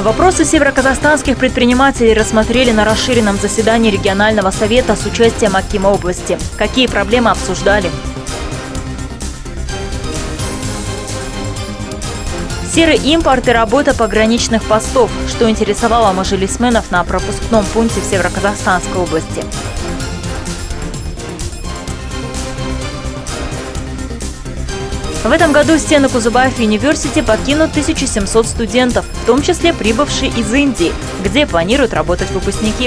Вопросы североказахстанских предпринимателей рассмотрели на расширенном заседании регионального совета с участием Акима области. Какие проблемы обсуждали? Серый импорт и работа пограничных постов. Что интересовало мажилисменов на пропускном пункте в Североказахстанской области. В этом году стены Кузубаев Университи покинут 1700 студентов, в том числе прибывшие из Индии, где планируют работать выпускники.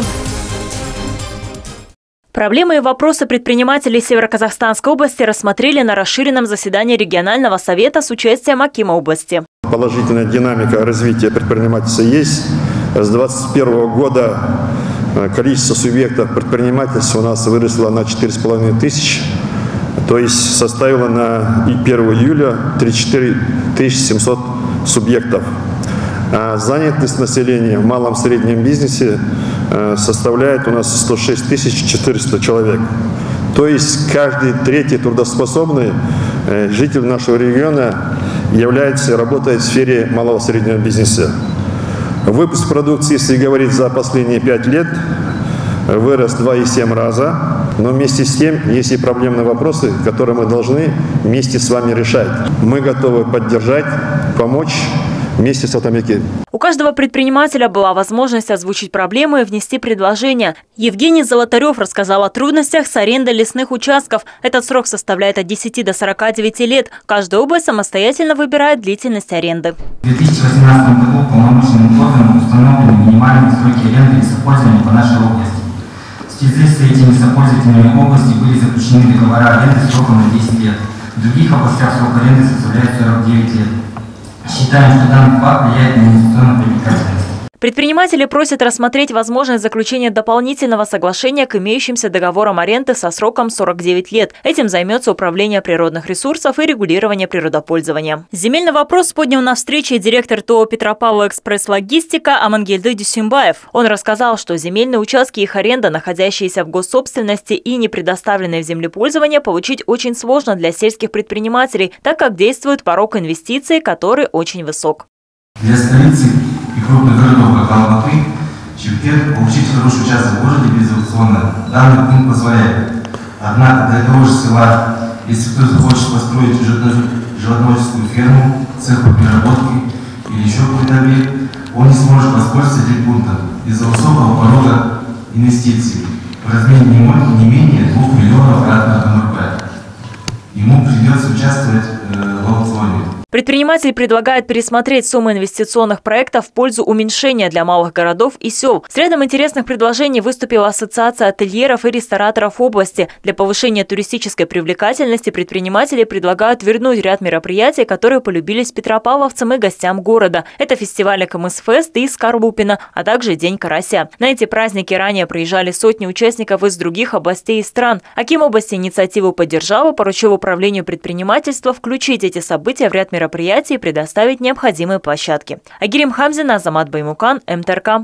Проблемы и вопросы предпринимателей Североказахстанской области рассмотрели на расширенном заседании регионального совета с участием Акима области. Положительная динамика развития предпринимательства есть. С 2021 года количество субъектов предпринимательства у нас выросло на 4500. То есть составило на 1 июля 34 700 субъектов. А занятость населения в малом и среднем бизнесе составляет у нас 106 400 человек. То есть каждый третий трудоспособный житель нашего региона работает в сфере малого и среднего бизнеса. Выпуск продукции, если говорить за последние 5 лет, вырос 2,7 раза. Но вместе с тем есть и проблемные вопросы, которые мы должны вместе с вами решать. Мы готовы поддержать, помочь вместе с Атамеки. У каждого предпринимателя была возможность озвучить проблемы и внести предложения. Евгений Золотарев рассказал о трудностях с арендой лесных участков. Этот срок составляет от 10 до 49 лет. Каждая область самостоятельно выбирает длительность аренды. В 2018 году полномочным органом установлены минимальные сроки аренды лесопользования по нашей области. В связи с этими лесопользовательными области были заключены договора аренды сроком на 10 лет. В других областях срок аренды составляет 49 лет. Считаем, что данный факт влияет на инвестиционную привлекательность. Предприниматели просят рассмотреть возможность заключения дополнительного соглашения к имеющимся договорам аренды со сроком 49 лет. Этим займется Управление природных ресурсов и регулирование природопользования. Земельный вопрос поднял на встрече директор ТО «Петропавл Экспресс-Логистика» Амангельды Дюсимбаев. Он рассказал, что земельные участки и их аренда, находящиеся в госсобственности и не предоставленные в землепользование, получить очень сложно для сельских предпринимателей, так как действует порог инвестиций, который очень высок. Для столицы и крупных городов, как Алматы, Чебоксар, получить хороший участок в городе безаукционно данный пункт позволяет. Однако для того же села, если кто-то хочет построить животноводческую ферму, цех по переработке или еще какой-то объект, он не сможет воспользоваться этим пунктом из-за высокого порога инвестиций в размере не менее 2 миллионов кратного МРП. Ему придется участвовать в аукционе. Предприниматель предлагает пересмотреть суммы инвестиционных проектов в пользу уменьшения для малых городов и сел. С рядом интересных предложений выступила Ассоциация ательеров и рестораторов области. Для повышения туристической привлекательности предприниматели предлагают вернуть ряд мероприятий, которые полюбились петропавловцам и гостям города. Это фестивали КМС-фест и Скорлупина, а также День карася. На эти праздники ранее приезжали сотни участников из других областей и стран. Аким области инициативу поддержал и поручил Управлению предпринимательства включить эти события в ряд мероприятий и предоставить необходимые площадки. Агирим Хамзин, Азамат Баймукан, МТРК.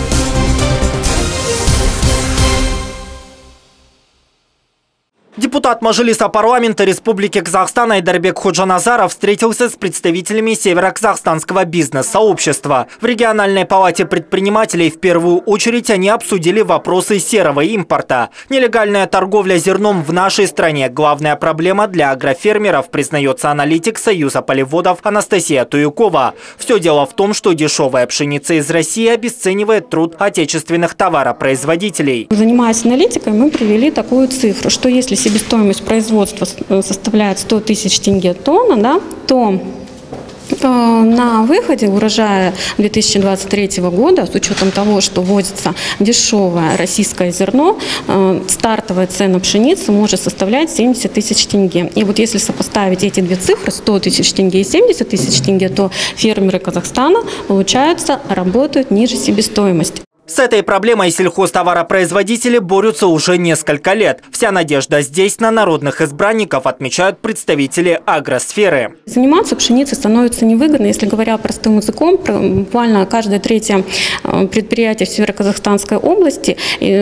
Депутат Мажилиса парламента Республики Казахстан Айдарбек Ходжаназаров встретился с представителями североказахстанского бизнес-сообщества. В региональной палате предпринимателей в первую очередь они обсудили вопросы серого импорта. Нелегальная торговля зерном в нашей стране – главная проблема для агрофермеров, признается аналитик Союза полеводов Анастасия Туюкова. Все дело в том, что дешевая пшеница из России обесценивает труд отечественных товаропроизводителей. Занимаясь аналитикой, мы привели такую цифру, что если себестоимость производства составляет 100 тысяч тенге тонна, да, то на выходе урожая 2023 года, с учетом того, что ввозится дешевое российское зерно, стартовая цена пшеницы может составлять 70 тысяч тенге. И вот если сопоставить эти две цифры, 100 тысяч тенге и 70 тысяч тенге, то фермеры Казахстана, получается, работают ниже себестоимости. С этой проблемой сельхозтоваропроизводители борются уже несколько лет. Вся надежда здесь на народных избранников, отмечают представители агросферы. Заниматься пшеницей становится невыгодно, если говоря простым языком, буквально каждое третье предприятие в Североказахстанской области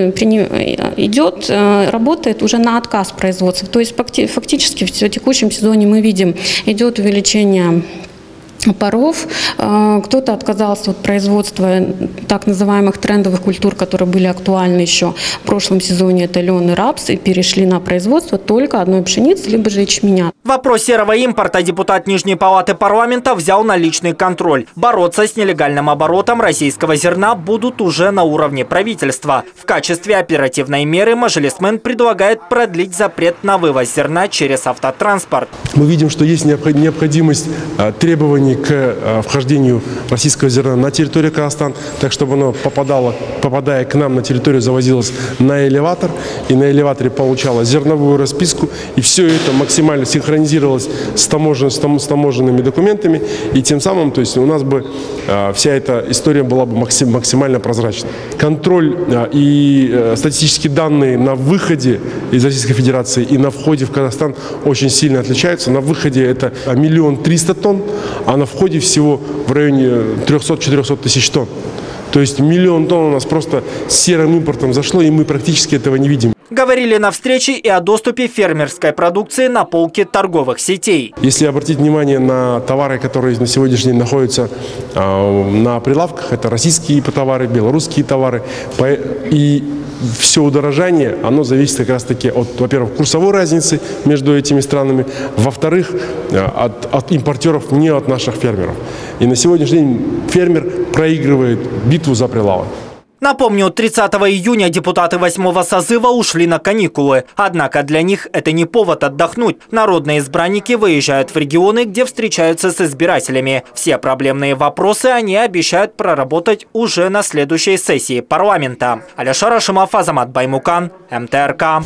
работает уже на отказ производства. То есть фактически в текущем сезоне мы видим, идет увеличение паров. Кто-то отказался от производства так называемых трендовых культур, которые были актуальны еще в прошлом сезоне, это лен и рапс, и перешли на производство только одной пшеницы, либо же ячменя. Вопрос серого импорта депутат Нижней палаты парламента взял на личный контроль. Бороться с нелегальным оборотом российского зерна будут уже на уровне правительства. В качестве оперативной меры мажилисмен предлагает продлить запрет на вывоз зерна через автотранспорт. Мы видим, что есть необходимость требований к вхождению российского зерна на территорию Казахстана, так чтобы оно, попадая к нам на территорию, завозилось на элеватор, и на элеваторе получало зерновую расписку, и все это максимально синхронизировалось с таможенными документами, и тем самым, то есть у нас бы вся эта история была бы максимально прозрачна. Контроль и статистические данные на выходе из Российской Федерации и на входе в Казахстан очень сильно отличаются. На выходе это 1 300 000 тонн, а на входе всего в районе 300-400 тысяч тонн. То есть 1 000 000 тонн у нас просто с серым импортом зашло, и мы практически этого не видим. Говорили на встрече и о доступе фермерской продукции на полке торговых сетей. Если обратить внимание на товары, которые на сегодняшний день находятся на прилавках, это российские товары, белорусские товары, и все удорожание, оно зависит как раз-таки от, во-первых, курсовой разницы между этими странами, во-вторых, от импортеров, не от наших фермеров. И на сегодняшний день фермер проигрывает битву за прилавок. Напомню, 30 июня депутаты 8-го созыва ушли на каникулы. Однако для них это не повод отдохнуть. Народные избранники выезжают в регионы, где встречаются с избирателями. Все проблемные вопросы они обещают проработать уже на следующей сессии парламента. Алишер Ашимов, Азамат Баймукан, МТРК.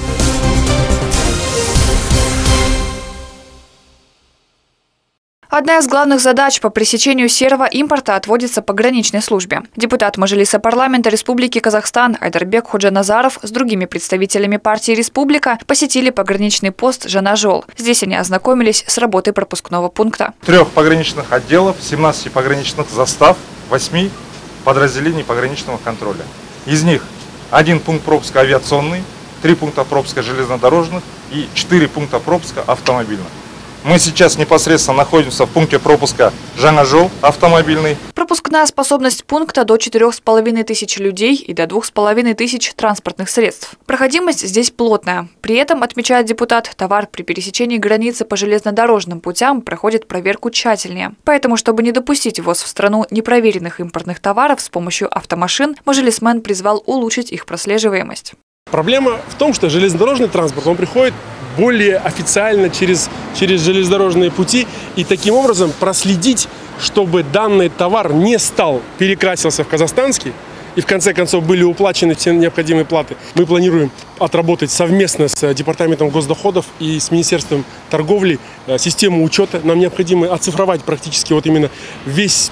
Одна из главных задач по пресечению серого импорта отводится пограничной службе. Депутат Мажилиса парламента Республики Казахстан Айдарбек Ходжаназаров с другими представителями партии «Республика» посетили пограничный пост Жанажол. Здесь они ознакомились с работой пропускного пункта. 3 пограничных отделов, 17 пограничных застав, 8 подразделений пограничного контроля. Из них 1 пункт пропуска авиационный, 3 пункта пропуска железнодорожных и 4 пункта пропуска автомобильных. Мы сейчас непосредственно находимся в пункте пропуска Жанажол автомобильный. Пропускная способность пункта до 4500 людей и до 2500 транспортных средств. Проходимость здесь плотная. При этом, отмечает депутат, товар при пересечении границы по железнодорожным путям проходит проверку тщательнее. Поэтому, чтобы не допустить ввоз в страну непроверенных импортных товаров с помощью автомашин, мажилисмен призвал улучшить их прослеживаемость. Проблема в том, что железнодорожный транспорт, он приходит более официально через железнодорожные пути, и таким образом проследить, чтобы данный товар не перекрасился в казахстанский, и в конце концов были уплачены все необходимые платы. Мы планируем отработать совместно с Департаментом госдоходов и с Министерством торговли систему учета. Нам необходимо оцифровать практически вот именно весь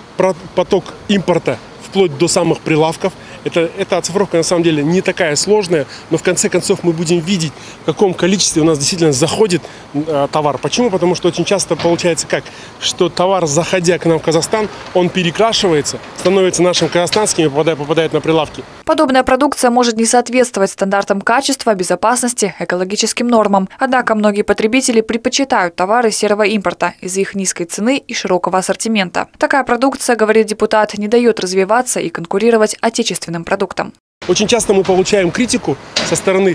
поток импорта вплоть до самых прилавков. Эта оцифровка на самом деле не такая сложная, но в конце концов мы будем видеть, в каком количестве у нас действительно заходит товар. Почему? Потому что очень часто получается как, что товар, заходя к нам в Казахстан, он перекрашивается, становится нашим казахстанским и попадает на прилавки. Подобная продукция может не соответствовать стандартам качества, безопасности, экологическим нормам. Однако многие потребители предпочитают товары серого импорта из-за их низкой цены и широкого ассортимента. Такая продукция, говорит депутат, не дает развиваться и конкурировать отечественным продуктам. Очень часто мы получаем критику со стороны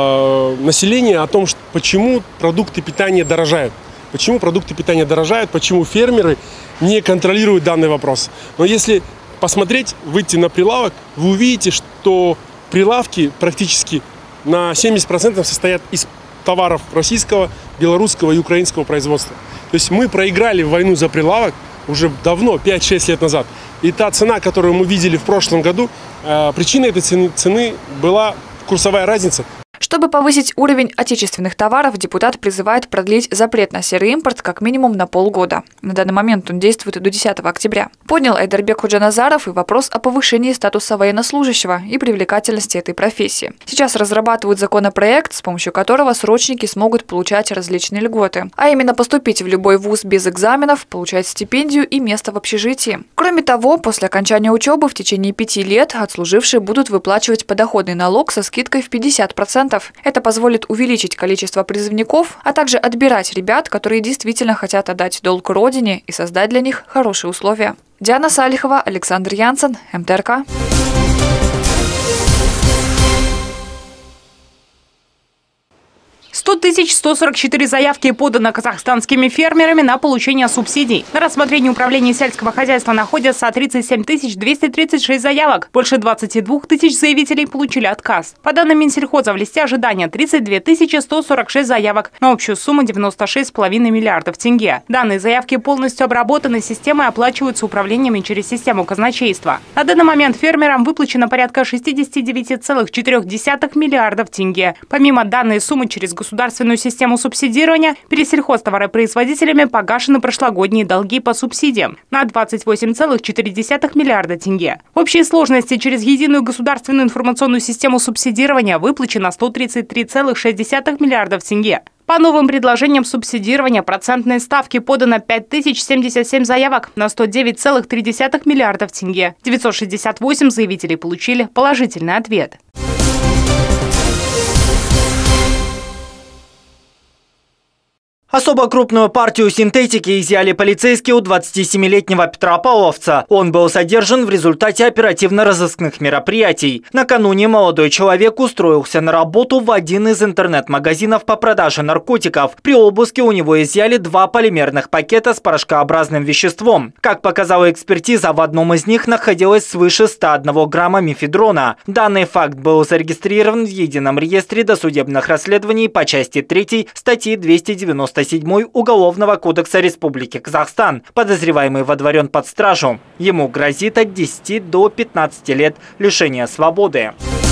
населения о том, почему продукты питания дорожают. Почему продукты питания дорожают, почему фермеры не контролируют данный вопрос. Но если посмотреть, выйти на прилавок, вы увидите, что прилавки практически на 70% состоят из товаров российского, белорусского и украинского производства. То есть мы проиграли войну за прилавок уже давно, 5-6 лет назад. И та цена, которую мы видели в прошлом году, причиной этой цены была курсовая разница. Чтобы повысить уровень отечественных товаров, депутат призывает продлить запрет на серый импорт как минимум на полгода. На данный момент он действует до 10 октября. Поднял Айдарбек Ходжаназаров и вопрос о повышении статуса военнослужащего и привлекательности этой профессии. Сейчас разрабатывают законопроект, с помощью которого срочники смогут получать различные льготы. А именно поступить в любой вуз без экзаменов, получать стипендию и место в общежитии. Кроме того, после окончания учебы в течение 5 лет отслужившие будут выплачивать подоходный налог со скидкой в 50%. 10%. Это позволит увеличить количество призывников, а также отбирать ребят, которые действительно хотят отдать долг родине и создать для них хорошие условия. Диана Салихова, Александр Янсен, МТРК. 100 144 заявки подано казахстанскими фермерами на получение субсидий. На рассмотрении управления сельского хозяйства находятся 37 236 заявок. Больше 22 тысяч заявителей получили отказ. По данным Минсельхоза, в листе ожидания 32 146 заявок на общую сумму 96,5 миллиардов тенге. Данные заявки полностью обработаны системой и оплачиваются управлениями через систему казначейства. На данный момент фермерам выплачено порядка 69,4 миллиардов тенге. Помимо данной суммы через государственную систему субсидирования пересельхозтоваропроизводителями погашены прошлогодние долги по субсидиям на 28,4 миллиарда тенге. В общей сложности через единую государственную информационную систему субсидирования выплачено 133,6 миллиардов тенге. По новым предложениям субсидирования процентные ставки подано 5077 заявок на 109,3 миллиардов тенге. 968 заявителей получили положительный ответ. Особо крупную партию синтетики изъяли полицейские у 27-летнего петропавловца. Он был задержан в результате оперативно-розыскных мероприятий. Накануне молодой человек устроился на работу в один из интернет-магазинов по продаже наркотиков. При обыске у него изъяли 2 полимерных пакета с порошкообразным веществом. Как показала экспертиза, в одном из них находилось свыше 101 грамма мефедрона. Данный факт был зарегистрирован в едином реестре досудебных расследований по части 3 статьи 297 Уголовного кодекса Республики Казахстан. Подозреваемый водворен под стражу. Ему грозит от 10 до 15 лет лишения свободы.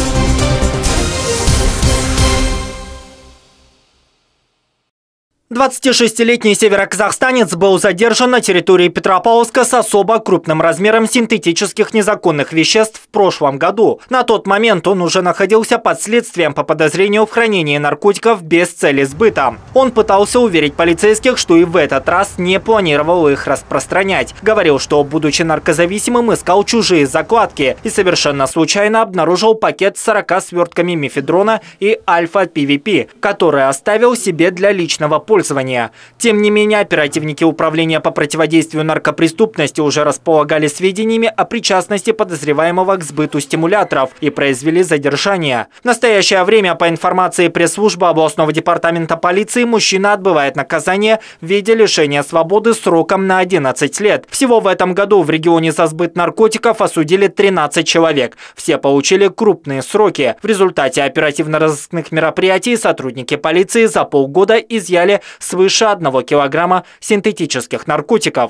26-летний североказахстанец был задержан на территории Петропавловска с особо крупным размером синтетических незаконных веществ в прошлом году. На тот момент он уже находился под следствием по подозрению в хранении наркотиков без цели сбыта. Он пытался уверить полицейских, что и в этот раз не планировал их распространять. Говорил, что, будучи наркозависимым, искал чужие закладки и совершенно случайно обнаружил пакет с 40 свертками мефедрона и альфа-ПВП, который оставил себе для личного пользования. Тем не менее, оперативники Управления по противодействию наркопреступности уже располагали сведениями о причастности подозреваемого к сбыту стимуляторов и произвели задержание. В настоящее время, по информации пресс-службы областного департамента полиции, мужчина отбывает наказание в виде лишения свободы сроком на 11 лет. Всего в этом году в регионе за сбыт наркотиков осудили 13 человек. Все получили крупные сроки. В результате оперативно-розыскных мероприятий сотрудники полиции за полгода изъяли свыше 1 килограмма синтетических наркотиков.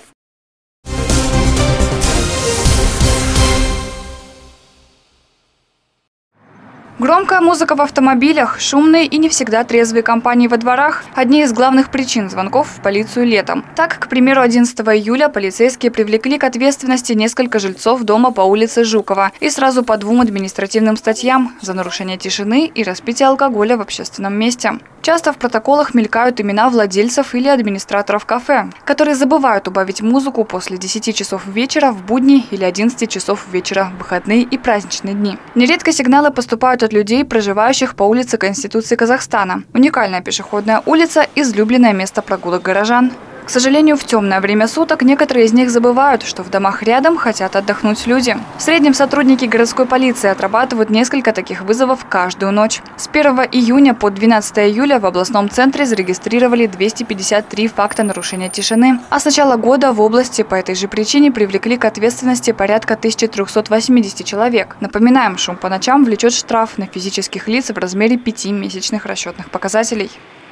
Громкая музыка в автомобилях, шумные и не всегда трезвые компании во дворах – одни из главных причин звонков в полицию летом. Так, к примеру, 11 июля полицейские привлекли к ответственности несколько жильцов дома по улице Жукова и сразу по 2 административным статьям за нарушение тишины и распитие алкоголя в общественном месте. Часто в протоколах мелькают имена владельцев или администраторов кафе, которые забывают убавить музыку после 10 часов вечера в будни или 11 часов вечера в выходные и праздничные дни. Нередко сигналы поступают от людей, проживающих по улице Конституции Казахстана. Уникальная пешеходная улица – излюбленное место прогулок горожан. К сожалению, в темное время суток некоторые из них забывают, что в домах рядом хотят отдохнуть люди. В среднем сотрудники городской полиции отрабатывают несколько таких вызовов каждую ночь. С 1 июня по 12 июля в областном центре зарегистрировали 253 факта нарушения тишины. А с начала года в области по этой же причине привлекли к ответственности порядка 1380 человек. Напоминаем, шум по ночам влечет штраф на физических лиц в размере 5 месячных расчетных показателей.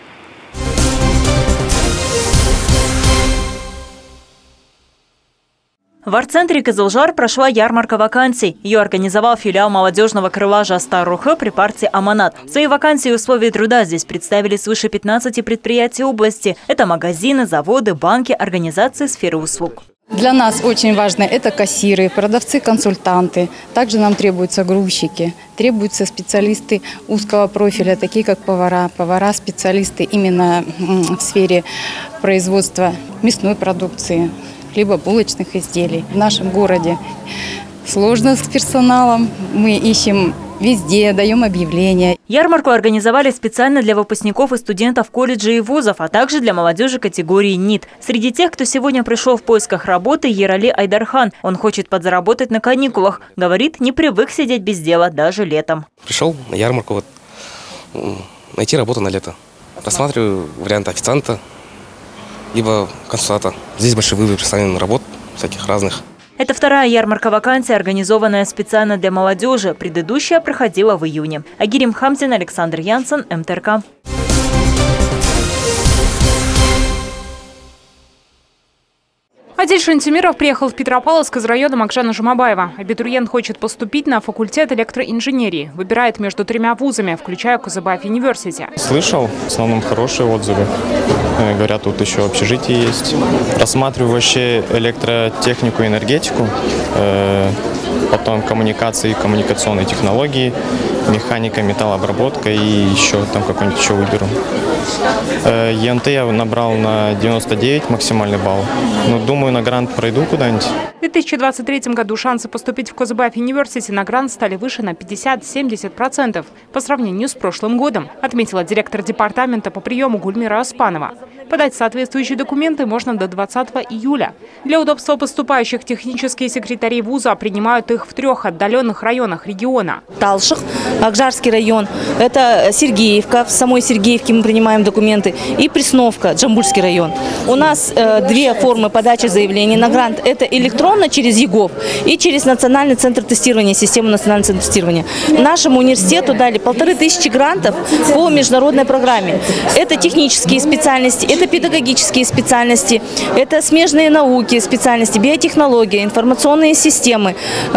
В арт-центре Кызылжар прошла ярмарка вакансий. Ее организовал филиал молодежного крыла Жастар-Рухы при партии Аманат. Свои вакансии и условия труда здесь представили свыше 15 предприятий области. Это магазины, заводы, банки, организации сферы услуг. Для нас очень важно это кассиры, продавцы, консультанты. Также нам требуются грузчики, требуются специалисты узкого профиля, такие как повара, специалисты именно в сфере производства мясной продукции, хлебобулочных изделий. В нашем городе сложно с персоналом. Мы ищем везде, даем объявления. Ярмарку организовали специально для выпускников и студентов колледжей и вузов, а также для молодежи категории НИТ. Среди тех, кто сегодня пришел в поисках работы, Ерали Айдархан. Он хочет подзаработать на каникулах. Говорит, не привык сидеть без дела даже летом. Пришел на ярмарку найти работу на лето. Рассматриваю варианты официанта, либо консультанта. Здесь большой выбор представлен работ всяких разных. Это вторая ярмарка вакансий, организованная специально для молодежи. Предыдущая проходила в июне. Агирим Хамзин, Александр Янсен, МТРК. Адиль Шантимиров приехал в Петропавловск из района Макжана Жумабаева. Абитуриент хочет поступить на факультет электроинженерии. Выбирает между 3 вузами, включая Кузыбаев университет. Слышал, в основном хорошие отзывы. Говорят, тут еще общежитие есть. Рассматриваю вообще электротехнику и энергетику, потом коммуникации, коммуникационные технологии, механика, металлообработка и еще там какой-нибудь еще выберу. ЕНТ я набрал на 99 максимальный балл. Но думаю, на грант пройду куда-нибудь. В 2023 году шансы поступить в Кузыбаев университет на грант стали выше на 50-70% по сравнению с прошлым годом, отметила директор департамента по приему Гульмира Оспанова. Подать соответствующие документы можно до 20 июля. Для удобства поступающих технические секретари вуза принимают их в 3 отдаленных районах региона. Талших, Акжарский район, это Сергеевка, в самой Сергеевке мы принимаем документы, и Пресновка, Джамбульский район. У нас 2 формы подачи заявлений на грант. Это электронно через ЕГОВ и через Национальный центр тестирования, систему Национального центра тестирования. Нашему университету дали 1500 грантов по международной программе. Это технические специальности, это педагогические специальности, это смежные науки, специальности, биотехнология, информационные системы,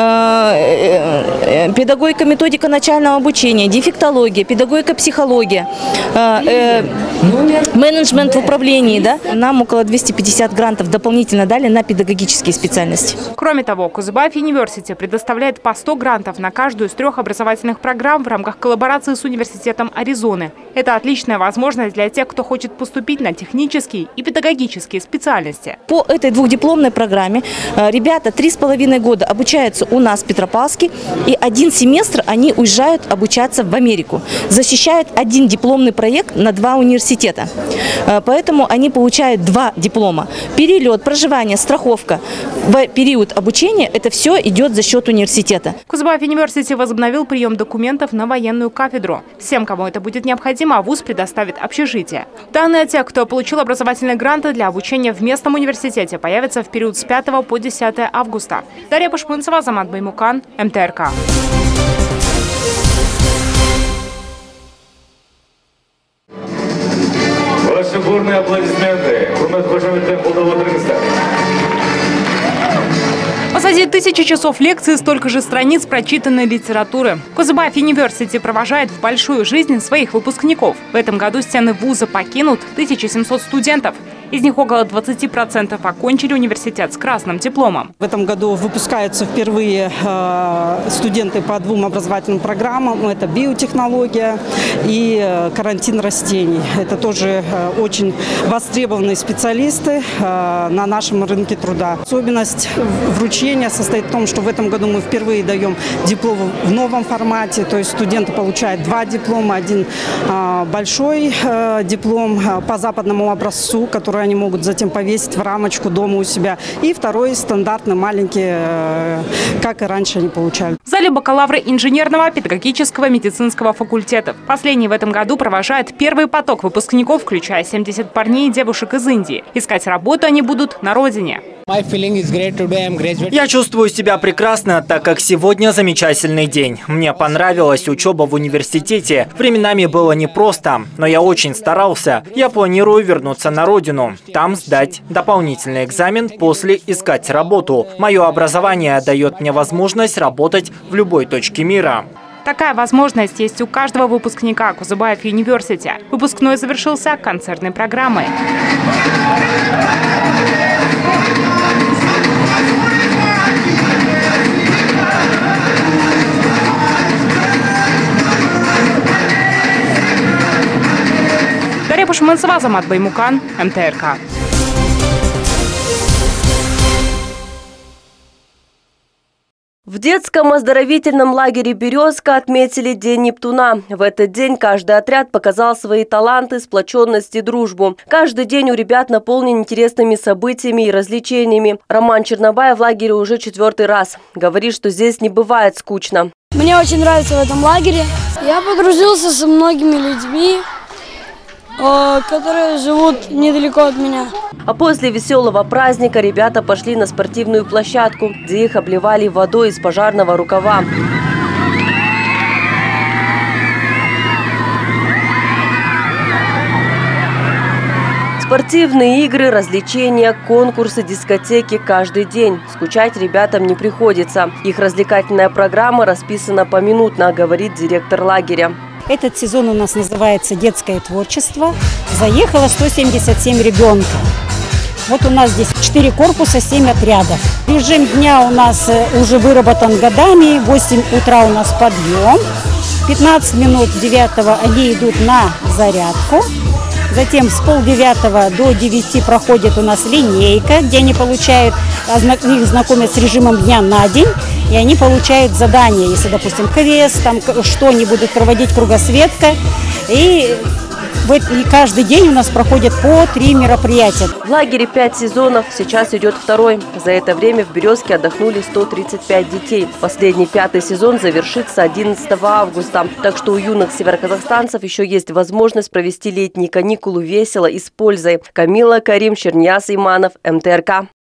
педагогика, методика начального обучения, дефектология, педагогика, психология, менеджмент в управлении. Да? Нам около 250 грантов дополнительно дали на педагогические специальности. Кроме того, Кузыбаев университет предоставляет по 100 грантов на каждую из 3 образовательных программ в рамках коллаборации с Университетом Аризоны. Это отличная возможность для тех, кто хочет поступить на технические и педагогические специальности. По этой 2-дипломной программе ребята 3,5 года обучаются у нас в Петропавловске, и 1 семестр они уезжают обучаться в Америку. Защищают 1 дипломный проект на 2 университета. Поэтому они получают 2 диплома. Перелет, проживание, страховка в период обучения – это все идет за счет университета. Кузыбаев университет возобновил прием документов на военную кафедру. Всем, кому это будет необходимо, вуз предоставит общежитие. Данные о тех, кто получил образовательные гранты для обучения в местном университете, появятся в период с 5 по 10 августа. Дарья Пашпынцева, Азамат Баймукан, МТРК. Ваши бурные аплодисменты. Позади 1000 часов лекций, столько же страниц прочитанной литературы. Кузыбаев университет провожает в большую жизнь своих выпускников. В этом году стены вуза покинут 1700 студентов. Из них около 20% окончили университет с красным дипломом. В этом году выпускаются впервые студенты по 2 образовательным программам. Это биотехнология и карантин растений. Это тоже очень востребованные специалисты на нашем рынке труда. Особенность вручения состоит в том, что в этом году мы впервые даем диплом в новом формате. То есть студенты получают 2 диплома. 1 большой диплом по западному образцу, который они могут затем повесить в рамочку дома у себя. И 2 стандартный, маленький, как и раньше они получали. В зале бакалавры инженерного, педагогического, медицинского факультетов. Последний в этом году провожает первый поток выпускников, включая 70 парней и девушек из Индии. Искать работу они будут на родине. Я чувствую себя прекрасно, так как сегодня замечательный день. Мне понравилась учеба в университете. Временами было непросто, но я очень старался. Я планирую вернуться на родину, там сдать дополнительный экзамен, после искать работу. Мое образование дает мне возможность работать в любой точке мира. Такая возможность есть у каждого выпускника Кузыбаев университета. Выпускной завершился концертной программой. Дарья Пашпынцева, Азамат Баймукан, МТРК. В детском оздоровительном лагере «Березка» отметили День Нептуна. В этот день каждый отряд показал свои таланты, сплоченность и дружбу. Каждый день у ребят наполнен интересными событиями и развлечениями. Роман Чернобаев в лагере уже 4-й раз. Говорит, что здесь не бывает скучно. Мне очень нравится в этом лагере. Я подружился со многими людьми, которые живут недалеко от меня. А после веселого праздника ребята пошли на спортивную площадку, где их обливали водой из пожарного рукава. Спортивные игры, развлечения, конкурсы, дискотеки каждый день. Скучать ребятам не приходится. Их развлекательная программа расписана поминутно, говорит директор лагеря. Этот сезон у нас называется «Детское творчество». Заехало 177 ребенка. Вот у нас здесь 4 корпуса, 7 отрядов. Режим дня у нас уже выработан годами. 8 утра у нас подъем. 15 минут 9 они идут на зарядку. Затем с 8:30 до 9 проходит у нас линейка, где они получают, их знакомят с режимом дня на день. И они получают задания, если, допустим, квест, там что они будут проводить, кругосветка. И каждый день у нас проходит по 3 мероприятия. В лагере 5 сезонов, сейчас идет 2-й. За это время в «Березке» отдохнули 135 детей. Последний 5-й сезон завершится 11 августа. Так что у юных североказахстанцев еще есть возможность провести летние каникулы весело и с пользой. Камила, Карим, Чернияз Иманов, МТРК.